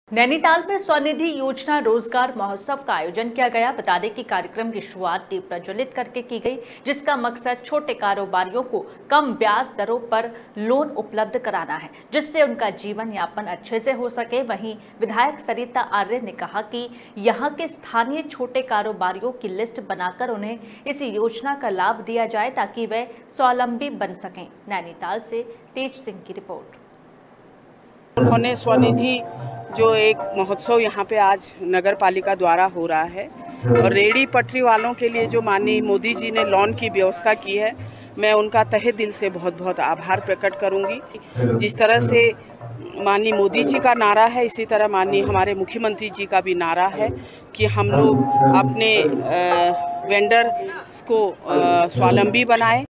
नैनीताल में स्वनिधि योजना रोजगार महोत्सव का आयोजन किया गया। बता दें कि कार्यक्रम की शुरुआत दीप प्रज्वलित करके की गई, जिसका मकसद छोटे कारोबारियों को कम ब्याज दरों पर लोन उपलब्ध कराना है, जिससे उनका जीवन यापन अच्छे से हो सके। वहीं विधायक सरिता आर्य ने कहा कि यहां के स्थानीय छोटे कारोबारियों की लिस्ट बनाकर उन्हें इस योजना का लाभ दिया जाए ताकि वे स्वावलंबी बन सकें। नैनीताल से तेज सिंह की रिपोर्ट। उन्होंने स्वनिधि जो एक महोत्सव यहाँ पे आज नगर पालिका द्वारा हो रहा है और रेहड़ी पटरी वालों के लिए जो माननीय मोदी जी ने लोन की व्यवस्था की है, मैं उनका तहे दिल से बहुत बहुत आभार प्रकट करूँगी। जिस तरह से माननीय मोदी जी का नारा है, इसी तरह माननीय हमारे मुख्यमंत्री जी का भी नारा है कि हम लोग अपने वेंडर्स को स्वावलंबी बनाएं।